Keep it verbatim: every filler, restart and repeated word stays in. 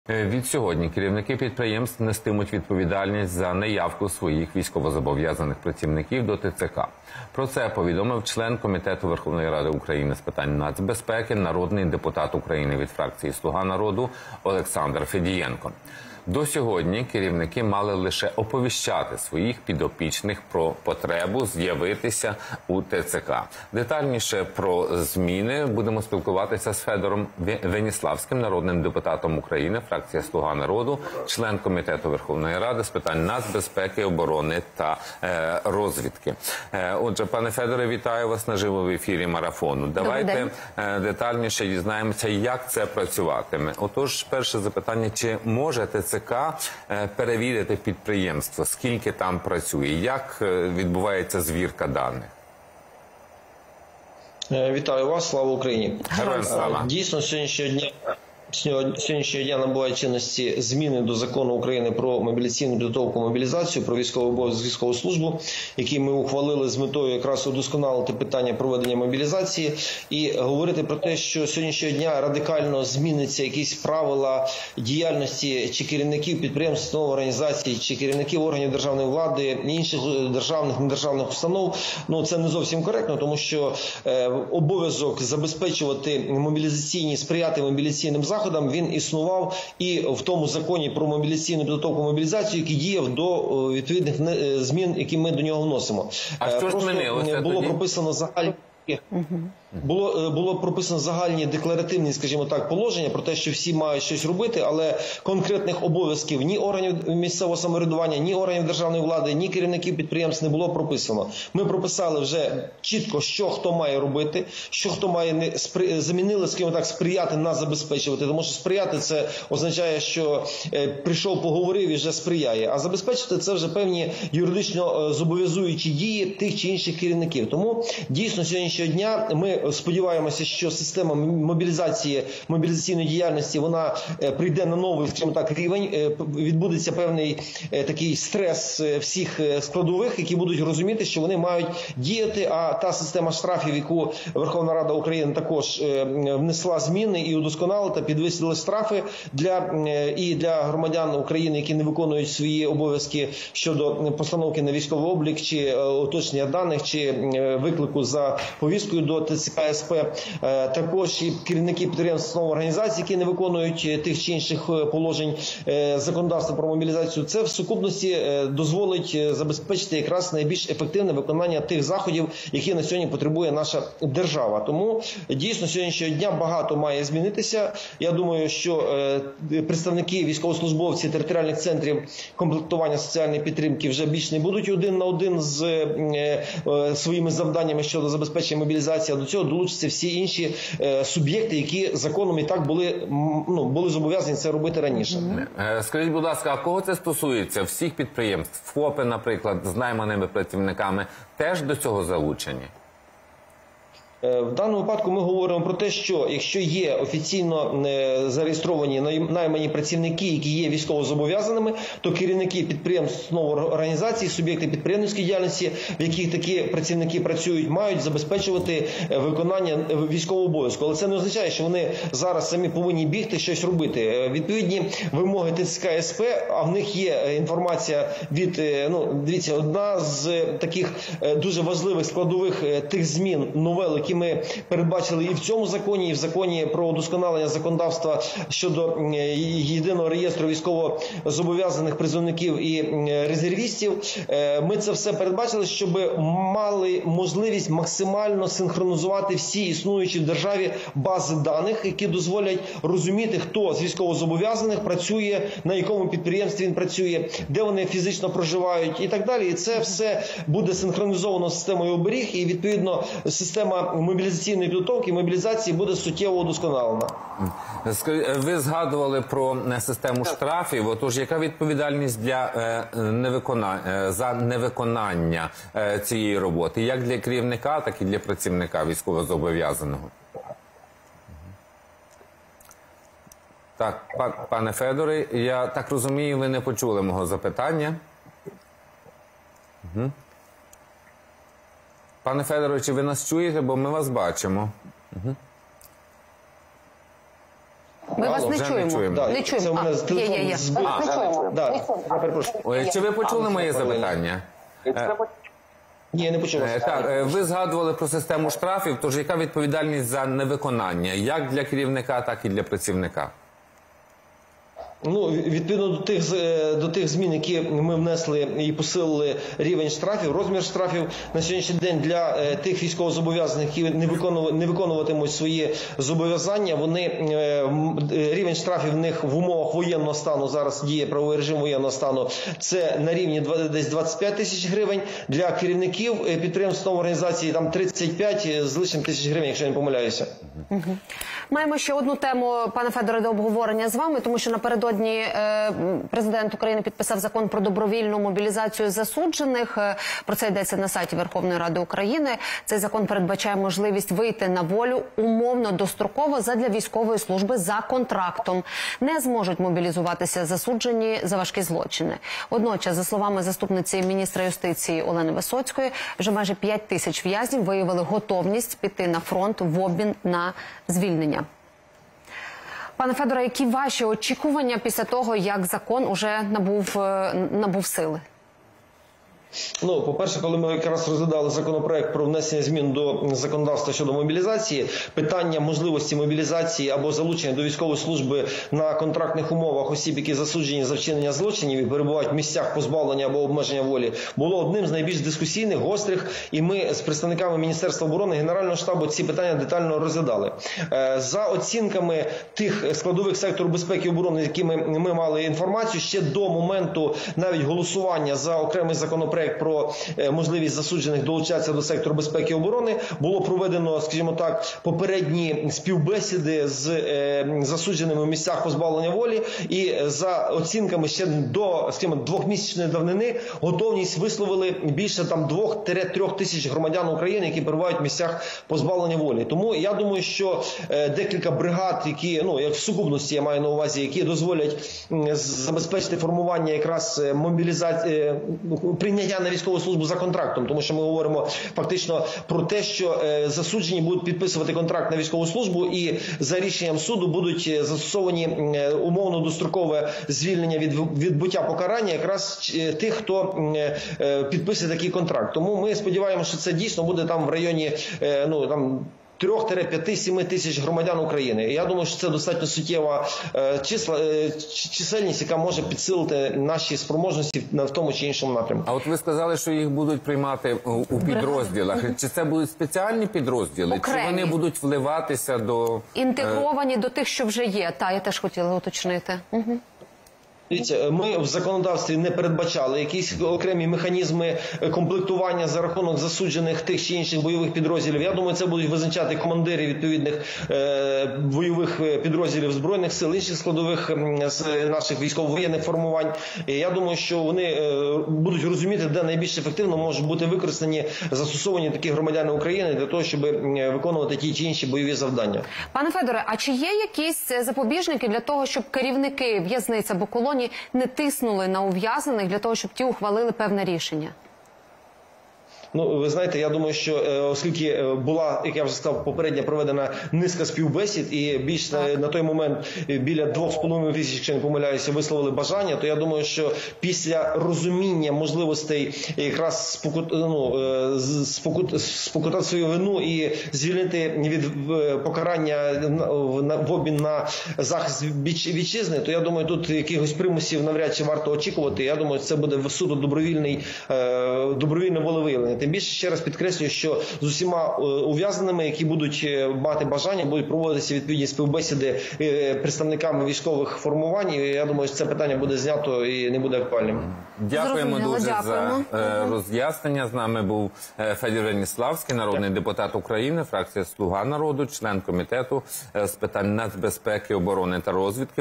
Від сьогодні керівники підприємств нестимуть відповідальність за неявку своїх військовозобов'язаних працівників до Т Ц К. Про це повідомив член Комітету Верховної Ради України з питань нацбезпеки, народний депутат України від фракції «Слуга народу» Олександр Федієнко. До сьогодні керівники мали лише оповіщати своїх підопічних про потребу з'явитися у Т Ц К. Детальніше про зміни будемо спілкуватися з Федором Веніславським, народним депутатом України, фракція «Слуга народу», член Комітету Верховної Ради з питань нацбезпеки, оборони та е, розвідки. Е, отже, пане Федоре, вітаю вас наживо в ефірі марафону. Давайте е, детальніше дізнаємося, як це працюватиме. Отож, перше запитання, чи може Т Ц К перевірити підприємство, скільки там працює, як відбувається звірка даних? Вітаю вас, слава Україні. Героям слава. Дійсно, сьогоднішнього дня Сьогоднішнього дня набувають чинності зміни до закону України про мобілізаційну підготовку, мобілізацію, про військовий обов'язок, військову службу, який ми ухвалили з метою якраз удосконалити питання проведення мобілізації і говорити про те, що сьогоднішнього дня радикально зміниться якісь правила діяльності чи керівників підприємств, установ, організацій, чи керівників органів державної влади, інших державних, недержавних установ. Ну, це не зовсім коректно, тому що е, обов'язок забезпечувати мобілізаційні, сприяти мобілізаційним заходам, він існував і в тому законі про мобілізаційну підготовку, мобілізацію, який діяв до відповідних змін, які ми до нього вносимо. А що ж змінилося? Було прописано загальні Було, було прописано загальні декларативні, скажімо так, положення про те, що всі мають щось робити, але конкретних обов'язків ні органів місцевого самоврядування, ні органів державної влади, ні керівників підприємств не було прописано. Ми прописали вже чітко, що хто має робити, що хто має не спри... замінили, скажімо так, сприяти нас забезпечувати, тому що сприяти це означає, що е, прийшов, поговорив і вже сприяє, а забезпечити це вже певні юридично е, зобов'язуючі дії тих чи інших керівників. Тому дійсно сьогоднішнього дня ми сподіваємося, що система мобілізації, мобілізаційної діяльності, вона прийде на новий, скажімо так, рівень, відбудеться певний такий стрес всіх складових, які будуть розуміти, що вони мають діяти, а та система штрафів, яку Верховна Рада України також внесла зміни і удосконалила та підвисила штрафи для, і для громадян України, які не виконують свої обов'язки щодо постановки на військовий облік, чи уточнення даних, чи виклику за повісткою до Т Ц К С П, також і керівники підприємств, установ, організацій, які не виконують тих чи інших положень законодавства про мобілізацію. Це в сукупності дозволить забезпечити якраз найбільш ефективне виконання тих заходів, які на сьогодні потребує наша держава. Тому дійсно сьогоднішнього дня багато має змінитися. Я думаю, що представники, військовослужбовці територіальних центрів комплектування соціальної підтримки вже більш не будуть один на один з своїми завданнями щодо забезпечення мобілізації, а до цього долучаться всі інші е, суб'єкти, які законом і так були, ну, були зобов'язані це робити раніше. Скажіть, будь ласка, а кого це стосується? Всіх підприємств? ФОПи, наприклад, з найманими працівниками теж до цього залучені? В даному випадку ми говоримо про те, що якщо є офіційно зареєстровані наймані працівники, які є військовозобов'язаними, то керівники підприємств, установ, організацій, суб'єкти підприємницької діяльності, в яких такі працівники працюють, мають забезпечувати виконання військового обов'язку. Але це не означає, що вони зараз самі повинні бігти щось робити. Відповідні вимоги Т Ц К С П, а в них є інформація від, ну, дивіться, одна з таких дуже важливих складових тих змін, новел, які ми передбачили і в цьому законі, і в законі про удосконалення законодавства щодо єдиного реєстру військовозобов'язаних призовників і резервістів. Ми це все передбачили, щоб мали можливість максимально синхронізувати всі існуючі в державі бази даних, які дозволять розуміти, хто з військовозобов'язаних працює, на якому підприємстві він працює, де вони фізично проживають і так далі. І це все буде синхронізовано з системою оберіг, і відповідно система мобілізаційної підготовки, мобілізації буде суттєво удосконалена. Ви згадували про систему штрафів. Отож, яка відповідальність для е, невиконання, за невиконання е, цієї роботи? Як для керівника, так і для працівника військовозобов'язаного? Так, пане Федоре, я так розумію, ви не почули мого запитання. Угу. Пане Федоре, чи ви нас чуєте, бо ми вас бачимо? Угу. Ми вас не вже не чуємо. чуємо. Да, Не чуємо. Це у мене А, з телефону є, є, є. збив. А, Не чуємо. Да, Не чуємо. я перепрошую. Ой, Чи ви почули моє запитання? Ні, я не почув. Е, Так, е, ви згадували про систему штрафів, тож яка відповідальність за невиконання, як для керівника, так і для працівника? Ну, відповідно до тих з- до тих змін, які ми внесли і посилили рівень штрафів, розмір штрафів на сьогоднішній день для е, тих військовозобов'язаних, які не виконували, не виконуватимуть свої зобов'язання, вони е, м, е, рівень штрафів в них в умовах воєнного стану, зараз діє правовий режим воєнного стану, це на рівні два- десь двадцять п'ять тисяч гривень. Для керівників е, підприємств та організацій там тридцять п'ять з лишнім тисяч гривень, якщо я не помиляюся. Маємо ще одну тему, пане Федоре, до обговорення з вами, тому що напередодні е, президент України підписав закон про добровільну мобілізацію засуджених. Е, Про це йдеться на сайті Верховної Ради України. Цей закон передбачає можливість вийти на волю умовно достроково задля військової служби за контрактом. Не зможуть мобілізуватися засуджені за важкі злочини. Водночас, за словами заступниці міністра юстиції Олени Висоцької, вже майже п'ять тисяч в'язнів виявили готовність піти на фронт в обмін на звільнення. Пане Федоре, які ваші очікування після того, як закон уже набув, е, набув сили? Ну, по-перше, коли ми якраз розглядали законопроект про внесення змін до законодавства щодо мобілізації, питання можливості мобілізації або залучення до військової служби на контрактних умовах осіб, які засуджені за вчинення злочинів і перебувають в місцях позбавлення або обмеження волі, було одним з найбільш дискусійних, гострих, і ми з представниками Міністерства оборони, Генерального штабу ці питання детально розглядали. Е, За оцінками тих складових сектору безпеки і оборони, якими ми мали інформацію, ще до моменту навіть голосування за окремий законопроект про е, можливість засуджених долучатися до сектору безпеки і оборони, було проведено, скажімо так, попередні співбесіди з е, засудженими в місцях позбавлення волі, і за оцінками ще до, скажімо, двохмісячної давнини готовність висловили більше там двох-трьох тисяч громадян України, які перебувають в місцях позбавлення волі. Тому я думаю, що е, декілька бригад, які, ну, як в сукупності я маю на увазі, які дозволять м, забезпечити формування якраз мобілізації, прийняття на військову службу за контрактом, тому що ми говоримо фактично про те, що е, засуджені будуть підписувати контракт на військову службу і за рішенням суду будуть е, застосовані е, умовно дострокове звільнення від відбуття покарання якраз е, тих, хто е, е, підписує такий контракт. Тому ми сподіваємося, що це дійсно буде там в районі е, ну там трьох-п'яти-семи тисяч громадян України. І я думаю, що це достатньо суттєва е, числа, е, чисельність, яка може підсилити наші спроможності на в тому чи іншому напрямку. А от ви сказали, що їх будуть приймати у у підрозділах. Чи це будуть спеціальні підрозділи? Окремі. Чи вони будуть вливатися до... Інтегровані до тих, що вже є. Та, я теж хотіла уточнити. Угу. Дивіться, ми в законодавстві не передбачали якісь окремі механізми комплектування за рахунок засуджених тих чи інших бойових підрозділів. Я думаю, це будуть визначати командири відповідних е, бойових підрозділів Збройних сил, інших складових м, з наших військово-воєнних формувань. І я думаю, що вони е, будуть розуміти, де найбільш ефективно можуть бути використані, застосовані такі громадяни України для того, щоб м, виконувати ті чи інші бойові завдання. Пане Федоре, а чи є якісь запобіжники для того, щоб керівники в'язниць або колоній не тиснули на ув'язнених для того, щоб ті ухвалили певне рішення? Ну, ви знаєте, я думаю, що е, оскільки е, була, як я вже сказав, попередня проведена низка співбесід, і більш на, на той момент е, біля двох з половиною тисяч, якщо не помиляюся, висловили бажання, то я думаю, що після розуміння можливостей якраз спокут, ну, е, спокут, спокутати свою вину і звільнити від е, покарання на, на, в обмін на захист вітч- вітчизни, то я думаю, тут якихось примусів навряд чи варто очікувати. Я думаю, це буде суто добровільний, е, добровільне волевиявлення. Тим більше, ще раз підкреслюю, що з усіма е, ув'язненими, які будуть е, мати бажання, будуть проводитися відповідні співбесіди е, представниками військових формувань. І я думаю, що це питання буде знято і не буде актуальним. Дякуємо Зрозуміло, дуже дякуємо. за е, роз'яснення. З нами був е, Федір Веніславський, народний депутат України, фракція «Слуга народу», член комітету е, з питань нацбезпеки, оборони та розвідки.